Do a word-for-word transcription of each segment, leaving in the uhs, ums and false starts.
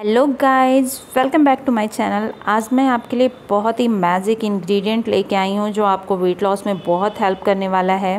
Hello guys, welcome back to my channel. आज मैं आपके लिए बहुत ही मैजिक इंग्रेडिएंट लेके आई हूँ जो आपको वेट लॉस में बहुत हेल्प करने वाला है।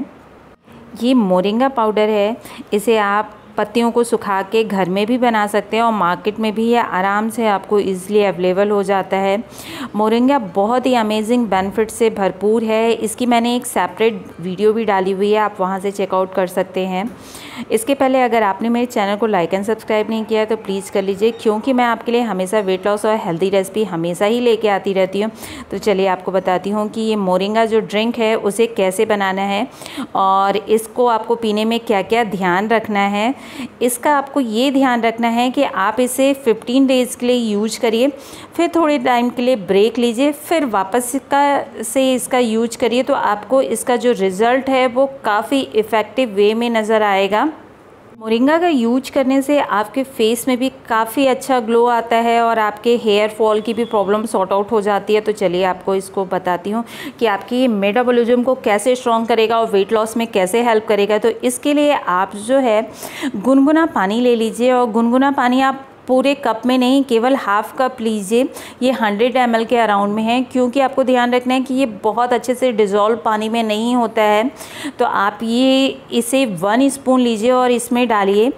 ये मोरिंगा पाउडर है। इसे आप पत्तियों को सुखा के घर में भी बना सकते हैं और मार्केट में भी ये आराम से आपको इजीली अवेलेबल हो जाता है। मोरिंगा बहुत ही अमेजिंग बेनिफिट से भरपूर है। इसकी मैंने एक सेपरेट वीडियो भी डाली हुई है, आप वहाँ से चेकआउट कर सकते हैं। इसके पहले अगर आपने मेरे चैनल को लाइक एंड सब्सक्राइब नहीं किया तो प्लीज़ कर लीजिए, क्योंकि मैं आपके लिए हमेशा वेट लॉस और हेल्दी रेसिपी हमेशा ही लेके आती रहती हूँ। तो चलिए आपको बताती हूँ कि ये मोरिंगा जो ड्रिंक है उसे कैसे बनाना है और इसको आपको पीने में क्या क्या ध्यान रखना है। इसका आपको ये ध्यान रखना है कि आप इसे फिफ्टीन डेज़ के लिए यूज करिए, फिर थोड़े टाइम के लिए ब्रेक लीजिए, फिर वापस का से इसका यूज करिए तो आपको इसका जो रिज़ल्ट है वो काफ़ी इफ़ेक्टिव वे में नज़र आएगा। मोरिंगा का यूज करने से आपके फेस में भी काफ़ी अच्छा ग्लो आता है और आपके हेयर फॉल की भी प्रॉब्लम सॉर्ट आउट हो जाती है। तो चलिए आपको इसको बताती हूँ कि आपकी ये मेटाबॉलिज्म को कैसे स्ट्रॉन्ग करेगा और वेट लॉस में कैसे हेल्प करेगा। तो इसके लिए आप जो है गुनगुना पानी ले लीजिए और गुनगुना पानी आप पूरे कप में नहीं, केवल हाफ़ कप लीजिए। ये हंड्रेड एम एल के अराउंड में है, क्योंकि आपको ध्यान रखना है कि ये बहुत अच्छे से डिज़ोल्व पानी में नहीं होता है। तो आप ये इसे वन स्पून लीजिए और इसमें डालिए।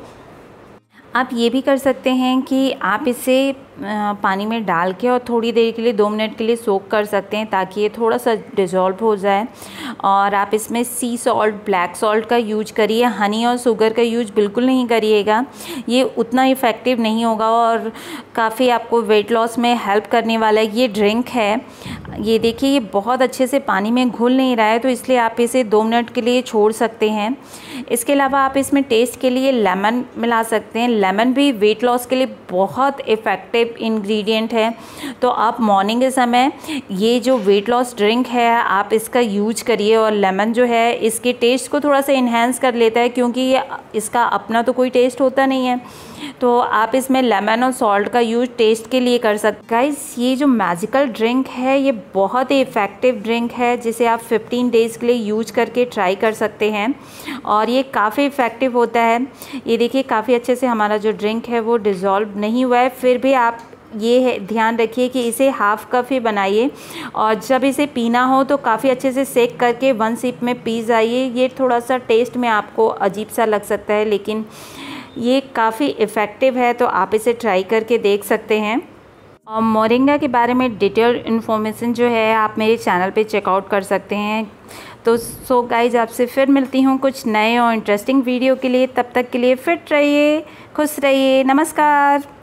आप ये भी कर सकते हैं कि आप इसे पानी में डाल के और थोड़ी देर के लिए दो मिनट के लिए सोक कर सकते हैं ताकि ये थोड़ा सा डिज़ोल्व हो जाए। और आप इसमें सी सॉल्ट, ब्लैक सॉल्ट का यूज करिए, हनी और शुगर का यूज बिल्कुल नहीं करिएगा, ये उतना इफ़ेक्टिव नहीं होगा और काफ़ी आपको वेट लॉस में हेल्प करने वाला ये ड्रिंक है। ये देखिए ये बहुत अच्छे से पानी में घुल नहीं रहा है, तो इसलिए आप इसे दो मिनट के लिए छोड़ सकते हैं। इसके अलावा आप इसमें टेस्ट के लिए लेमन मिला सकते हैं। लेमन भी वेट लॉस के लिए बहुत इफ़ेक्टिव इंग्रेडिएंट है। तो आप मॉर्निंग के समय ये जो वेट लॉस ड्रिंक है आप इसका यूज करिए। और लेमन जो है इसके टेस्ट को थोड़ा सा इन्हेंस कर लेता है, क्योंकि ये इसका अपना तो कोई टेस्ट होता नहीं है। तो आप इसमें लेमन और सॉल्ट का यूज टेस्ट के लिए कर सकते। गाइस, ये जो मैजिकल ड्रिंक है ये बहुत ही इफ़ेक्टिव ड्रिंक है जिसे आप फिफ्टीन डेज़ के लिए यूज करके ट्राई कर सकते हैं और ये काफ़ी इफ़ेक्टिव होता है। ये देखिए काफ़ी अच्छे से हमारा जो ड्रिंक है वो डिज़ोल्व नहीं हुआ है, फिर भी आप ये है ध्यान रखिए कि इसे हाफ़ कप ही बनाइए और जब इसे पीना हो तो काफ़ी अच्छे से सेक करके वन सिप में पी जाइए। ये थोड़ा सा टेस्ट में आपको अजीब सा लग सकता है, लेकिन ये काफ़ी इफ़ेक्टिव है, तो आप इसे ट्राई करके देख सकते हैं। और मोरिंगा के बारे में डिटेल इन्फॉर्मेशन जो है आप मेरे चैनल पे चेकआउट कर सकते हैं। तो सो गाइज, आपसे फिर मिलती हूँ कुछ नए और इंटरेस्टिंग वीडियो के लिए। तब तक के लिए फिट रहिए, खुश रहिए, नमस्कार।